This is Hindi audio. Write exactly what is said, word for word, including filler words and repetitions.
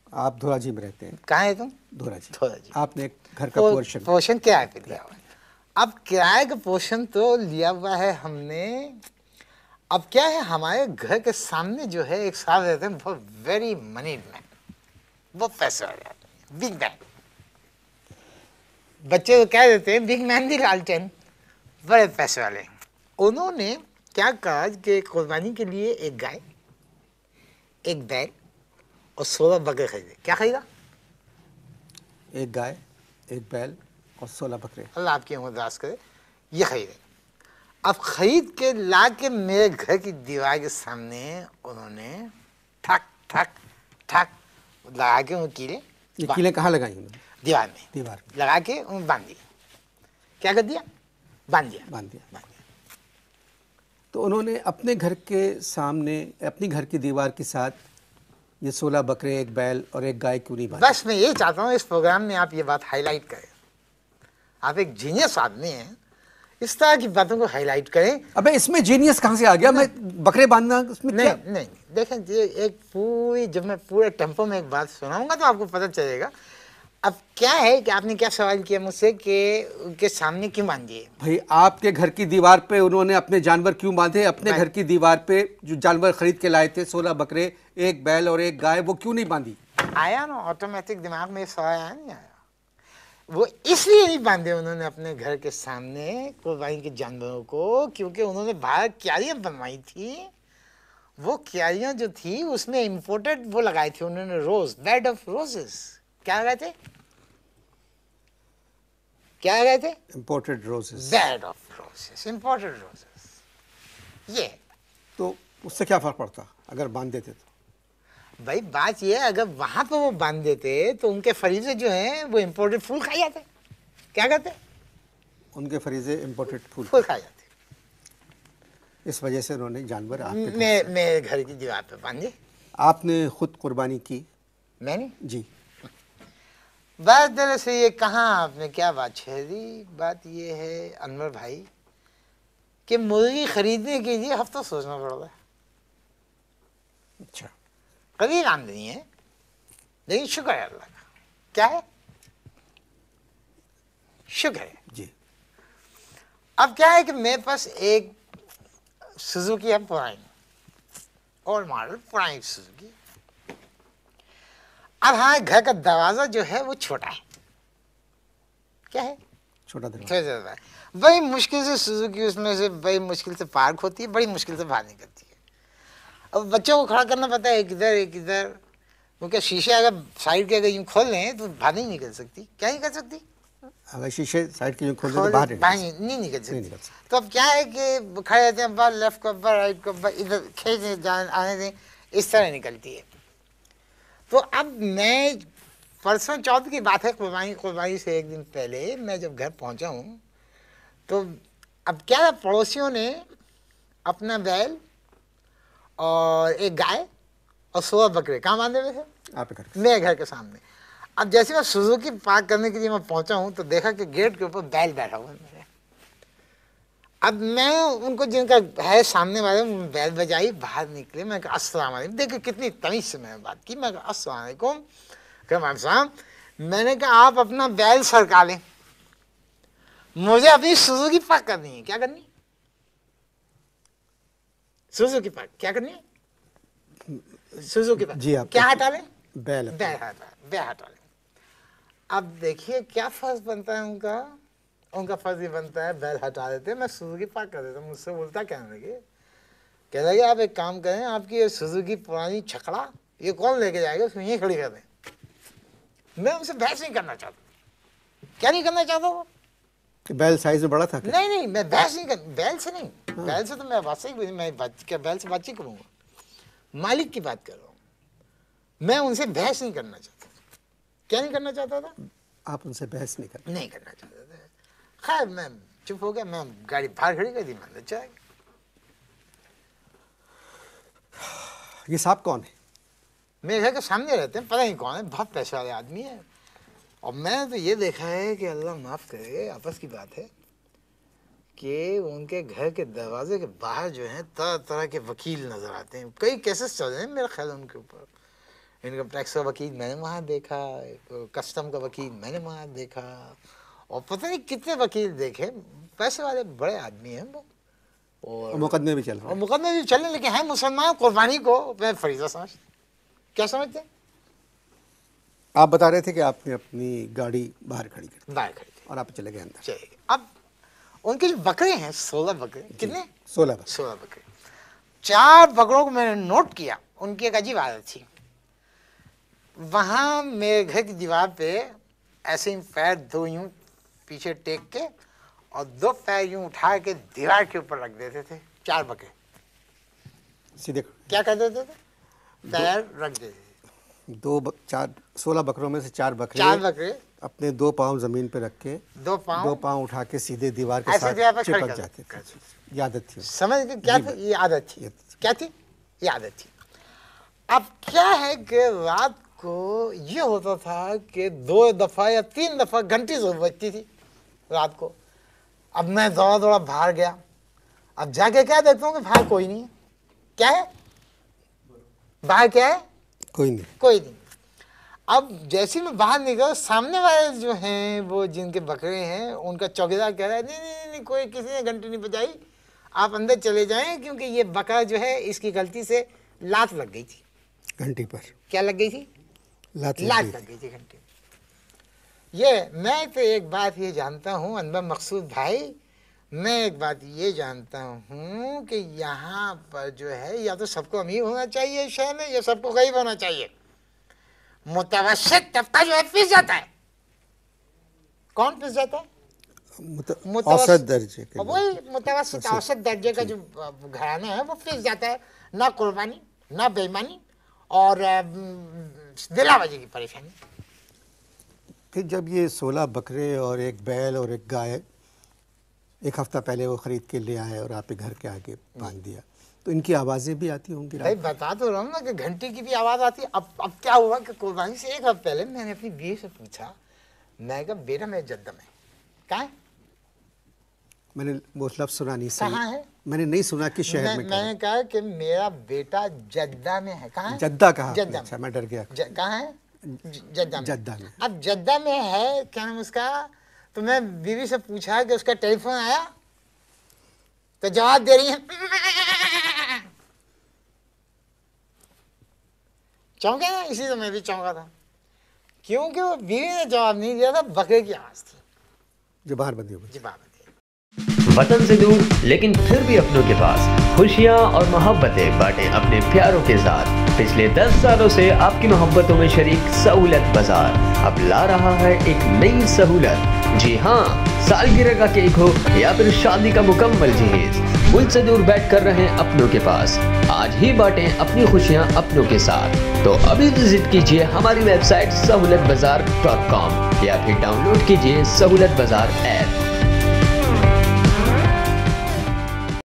आप धोराजी में रहते हैं। कहाँ है तुम? धोराजी। धोराजी। आपने एक घर का पोर्शन पोर्शन किराए पे लिया हुआ है। अब किराए का पोर्शन तो लिया हुआ है हमने। अब क्या है, हमारे घर के सामने जो है एक साहब रहते हैं, वो वेरी मनीड मैन, वो पैसे वाले आदमी, बिग मैन। बच्चे को क्या देते हैं, बिग मैन दी लालटेन, बड़े पैसे वाले। उन्होंने क्या कहा कि कुर्बानी के लिए एक गाय, एक बैल और सोलह बकरे खरीदे। क्या खरीदा? एक गाय, एक बैल और सोलह बकरे। अल्लाह आपकी उम्र दराज करे। ये खरीदे। अब खरीद के ला के मेरे घर की दीवार के सामने उन्होंने ठक ठक ठक लगा के उन कीले। ये कीले कहाँ लगाई उन्होंने? दीवार में। दीवार में लगा के उन बांध दिया। क्या कर दिया? बांध दिया। बांध दिया। बांध दिया। तो उन्होंने अपने घर के सामने, अपनी घर की दीवार के साथ ये सोलह बकरे, एक बैल और एक गाय क्यों नहीं बांधी? बस मैं ये चाहता हूँ इस प्रोग्राम में आप ये बात हाईलाइट करें। आप एक जीनियस आदमी हैं, इस तरह की बातों को हाईलाइट करें। अबे इसमें जीनियस कहाँ से आ गया? मैं बकरे बांधना उसमें नहीं, क्या? नहीं देखें, ये एक पूरी, जब मैं पूरे टेम्पो में एक बात सुनाऊंगा तो आपको पता चलेगा। अब क्या है कि आपने क्या सवाल किया मुझसे कि उनके सामने क्यों बांध दिए? भाई आपके घर की दीवार पे उन्होंने अपने जानवर क्यों बांधे? अपने घर की दीवार पे जो जानवर खरीद के लाए थे, सोलह बकरे, एक बैल और एक गाय, वो क्यों नहीं बांधी? आया ना, ऑटोमेटिक दिमाग में सवाल आया नहीं आया? वो इसलिए नहीं बांधे उन्होंने अपने घर के सामने कुर्बानी के जानवरों को, क्योंकि उन्होंने बाहर क्यारियां बनवाई थी। वो क्यारियां जो थी उसमें इम्पोर्टेड वो लगाए थे उन्होंने, रोज, बेड ऑफ रोजेस। क्या लगाए थे? क्या लगाए थे? Imported roses. Bed of roses, imported roses. ये तो उससे क्या फर्क पड़ता अगर बांध देते तो? भाई बात ये है, अगर वहां पे वो बांध देते तो उनके फरीजे जो हैं वो इम्पोर्टेड फूल खाए जाते। क्या कहते? उनके फरीजे इम्पोर्टेड फूल फूल खाए जाते। इस वजह से उन्होंने जानवर आपके घर मैं से- मेरे घर की दीवार पे बांधे। आपने खुद कुर्बानी की? मैंने जी। बात दरअसल ये कहाँ आपने क्या बात छेड़ दी। बात ये है अनवर भाई कि मुर्गी खरीदने के लिए हफ्ता सोचना पड़ रहा है। अच्छा। कभी आमदनी है, लेकिन शुक्र है अल्लाह का। क्या है? शुक्र है। जी। अब क्या है कि मेरे पास एक सुजुकी है, पुरानी और मॉडल, पुरानी सुजुकी। अब हाँ, घर का दरवाजा जो है वो छोटा है। क्या है? छोटा दरवाजा। छोटा दरवाजा। बड़ी मुश्किल से सुजुकी उसमें से बड़ी मुश्किल से पार्क होती है, बड़ी मुश्किल से बाहर निकलती है। अब बच्चों को खड़ा करना पड़ता है, एक इधर एक इधर, क्योंकि शीशे अगर साइड के अगर यूं खोल लें तो बाहर नहीं निकल सकती। क्या नहीं कर सकती? अगर शीशे साइड के जो खोल दें खोल तो बाहर बाहर नहीं नहीं, नहीं निकल नहीं सकती। निकल सकती। तो अब क्या है कि खड़े रहते हैं, बाहर लेफ्ट को बाहर, राइट को बाहर, इधर खींचने जाने आने दें, इस तरह निकलती है। तो अब मैं, परसों चौथ की बात है, कुर्बानी कुर्बानी से एक दिन पहले मैं जब घर पहुंचा हूँ तो अब क्या है, पड़ोसियों ने अपना बैल और एक गाय और सोलह बकरे कहाँ बांधे हुए थे? आपके घर के मेरे घर के सामने। अब जैसे मैं सुजुकी पार्क करने के लिए मैं पहुंचा हूँ तो देखा कि गेट के ऊपर बैल बैठा हुआ है मेरे। अब मैं उनको, जिनका है सामने वाले, बैल बजाई, बाहर निकले। मैं कहा अस्सलाम वालेकुम। देखिए कितनी तमीज से मैंने बात की। मैं कहा अस्सलाम वालेकुम। कहा साहब, मैंने कहा आप अपना बैल सरका लें, मुझे अपनी सुजुकी पार्क करनी है। क्या करनी? सुजुकी पार्क क्या करनी है? Suzuki park. जी, आप क्या हटा लें? बैल बैल हटा, बैल हटा लें। अब देखिए क्या फर्ज बनता है उनका। उनका फर्ज ये बनता है, बैल हटा देते, मैं सुजुकी पार्क कर देता हूँ। मुझसे उल्टा कहने लगे, कह लगे आप एक काम करें, आपकी ये सुजुकी पुरानी छकड़ा ये कौन लेके जाएगा, उसमें यहीं खड़ी कर दें। मैं उनसे बहस नहीं करना चाहता। क्या नहीं करना चाहता वो? बैल साइज में बड़ा था क्या? नहीं नहीं, मैं बहस नहीं कर, बैल से नहीं। हाँ। बैल से तो मैं बात ही, मैं बात, क्या बैल से बातचीत करूंगा? मालिक की बात कर रहा हूँ मैं। उनसे बहस नहीं करना चाहता। क्या नहीं करना चाहता था? आप उनसे बहस नहीं करते? नहीं करना चाहता था। खैर मैं चुप हो गया। मैं गाड़ी बाहर खड़ी कर दी, मैं चला गया। ये साहब कौन है? मेरे घर के सामने रहते हैं, पता नहीं कौन है, बहुत पैसे वाले आदमी है। और मैंने तो ये देखा है कि अल्लाह माफ़ करे, आपस की बात है कि उनके घर के दरवाजे के बाहर जो है तरह तरह के वकील नज़र आते हैं। कई केसेस चल रहे हैं मेरा ख्याल उनके ऊपर। इनकम टैक्स का वकील मैंने वहाँ देखा, कस्टम का वकील मैंने वहाँ देखा, और पता नहीं कितने वकील देखे। पैसे वाले बड़े आदमी हैं वो, और मुकदमे भी चल रहे और मुकदमे भी चल रहे, लेकिन है मुसलमान। कुर्बानी को मैं फरीजा समझ, क्या समझते हैं? आप बता रहे थे कि आपने अपनी गाड़ी बाहर खड़ी कर दी बाहर खड़ी थी और आप चले गए अंदर। चलिए, अब उनके जो बकरे हैं, सोलह बकरे, कितने? सोलह बकरे। सोलह बकरे। चार बकरों को मैंने नोट किया, उनकी एक अजीब आदत थी। वहाँ मेरे घर की दीवार पे ऐसे ही पैर दो यूं पीछे टेक के और दो पैर यूं उठा के दीवार के ऊपर रख देते थे। चार बकरे सीधे क्या कर देते थे? पैर रख देते थे। दो ब, चार सोलह बकरों में से चार बकरे चार बकरे अपने दो पाँव जमीन पे रख के दो पाँव दो पाँव उठा के सीधे दीवार के ऐसे साथ दीवार पे खड़े चिपक कर जाते देते थे। ये आदत थी। समझ गए क्या थी? ये आदत थी। ये- क्या थी? ये आदत थी। अब क्या है कि रात को ये होता था कि दो दफा या तीन दफा घंटी जरूर बजती थी रात को। अब मैं दौड़ा दौड़ा बाहर गया, अब जाके क्या देखता हूँ कि बाहर कोई नहीं है। क्या है बाहर? क्या है? कोई नहीं। कोई नहीं। अब जैसे ही मैं बाहर निकला, सामने वाले जो हैं वो जिनके बकरे हैं, उनका चौकीदार कह रहा है नहीं नहीं नहीं कोई किसी ने घंटी नहीं बजाई, आप अंदर चले जाएं, क्योंकि ये बकरा जो है इसकी गलती से लात लग गई थी। घंटी पर क्या लग गई थी? लात लात लगी लग गई थी घंटी। ये मैं तो एक बात ये जानता हूँ अनवर मकसूद भाई, मैं एक बात ये जानता हूँ कि यहाँ पर जो है या तो सबको अमीर होना चाहिए इस शहर में, या सबको गरीब होना चाहिए। मुतवस्सित तबका जो है पिस जाता है। कौन पिस जाता है? मुत- मुतवस्सित- औसत दर्जे के लोग। वही मुतवस्सित औसत दर्जे का जो घराना है वो पिस जाता है। ना कुर्बानी, ना बेईमानी, और दिलाबाजी की परेशानी। फिर जब ये सोलह बकरे और एक बैल और एक गाय एक हफ्ता पहले वो खरीद के ले आए और आपके घर के आगे बांध दिया, तो इनकी आवाज़ें भी आती होंगी भाई रात? बता तो रहा हूँ ना कि घंटी की भी आवाज़ आती है। अब अब क्या हुआ कि कुर्बानी से एक हफ्ते पहले मैंने अपनी बीवी से पूछा, मैं कहा बेटा मैं जद्दा में। कहाँ है? मैंने वो लफ्ज़ सुना नहीं सही। कहाँ है? मैंने नहीं सुना कि शहर मैं, में मैंने कहा कि मेरा बेटा जद्दा में है। कहाँ है? जद्दा कहा। जद्दा अच्छा, में। मैं डर गया। ज- कहाँ है? ज- जद्दा में। जद्दा में। अब जद्दा में है, क्या नाम उसका? तो मैं बीवी से पूछा कि उसका टेलीफोन आया, तो जवाब दे रही है चौंके ना। इसी से मैं भी चौंका था, क्योंकि वो बीवी ने जवाब नहीं दिया था, बकरे की आवाज थी जो बाहर बंदी हो गई। जी बाबा। वतन से दूर लेकिन फिर भी अपनों के पास खुशियाँ और मोहब्बतें बांटे अपने प्यारों के साथ। पिछले दस सालों से आपकी मोहब्बतों में शरीक सहूलत बाजार अब ला रहा है एक नई सहूलत। जी हाँ, सालगिरह का केक हो या फिर शादी का मुकम्मल जहेज, मुल्क से दूर बैठ कर रहें अपनों के पास। आज ही बांटें अपनी खुशियाँ अपनों के साथ। तो अभी विजिट कीजिए हमारी वेबसाइट सहूलत बाजार डॉट कॉम या फिर डाउनलोड कीजिए सहूलत बाजार ऐप।